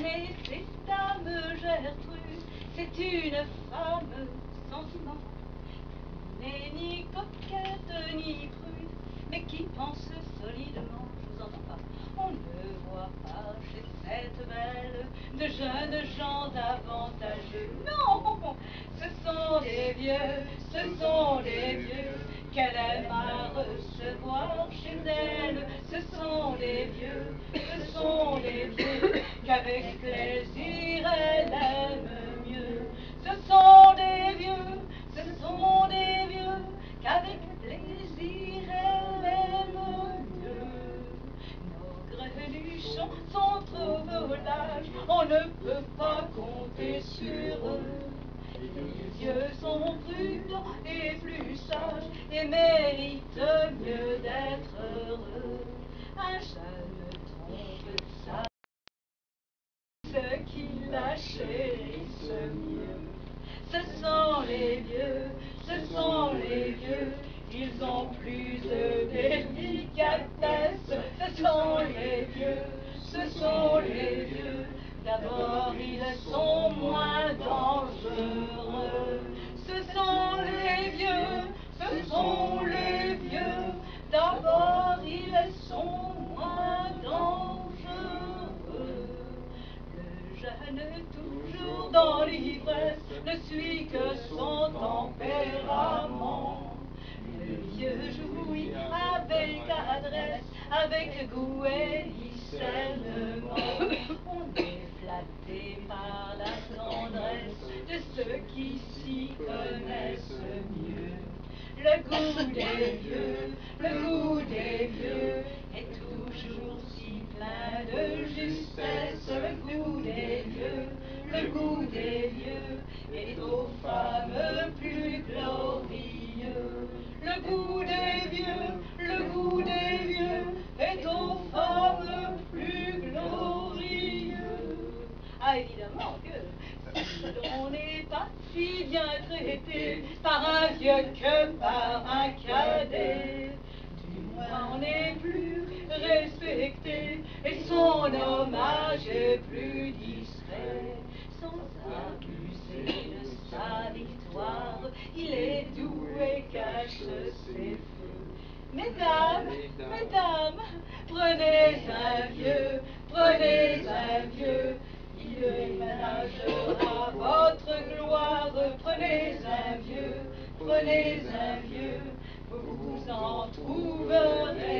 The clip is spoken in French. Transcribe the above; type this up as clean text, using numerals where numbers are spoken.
Mais cette dame Gertrude, c'est une femme sans ciment, n'est ni coquette ni prude, mais qui pense solidement. Je vous entends pas. On ne voit pas chez cette belle de jeunes gens avantageux. Non, ce sont les vieux, ce sont les vieux qu'elle aime à recevoir chez elle. Ce sont les vieux, ce sont les vieux qu'avec plaisir elle aime mieux. Ce sont des vieux, ce sont des vieux qu'avec plaisir elle aime mieux. Nos greluchons sont trop volages, on ne peut pas compter sur eux. Les vieux sont prudents et plus sages et méritent mieux d'être heureux. Un jeune trompe ça, ceux qui la chérissent mieux. Ce sont les vieux, ce sont les vieux, ils ont plus de délicatesse. Ce sont les vieux, ce sont les vieux, d'abord ils sont moins dangereux. Ce sont les vieux, ce sont les vieux, d'abord ils sont moins dangereux. Le jeune toujours dans l'ivresse ne suit que son tempérament. Le vieux jouit avec adresse, avec goût et discernement. On est flatté par la tendresse de ceux qui s'y connaissent mieux. Le goût des vieux, le goût des vieux est toujours si plein de justesse. Le goût des vieux, le goût des vieux est aux femmes plus glorieux. Le goût des vieux, le goût des vieux est aux femmes plus glorieux. Ah, évidemment que si l'on n'est pas si bien traité par un vieux que par un cadet, du moins on est plus respecté et son hommage est plus discret. Sans abuser de sa victoire, il est doux et cache ses feux. Mesdames, mesdames, prenez un vieux, prenez un vieux, il ménagera votre gloire. Prenez un vieux, vous en trouverez.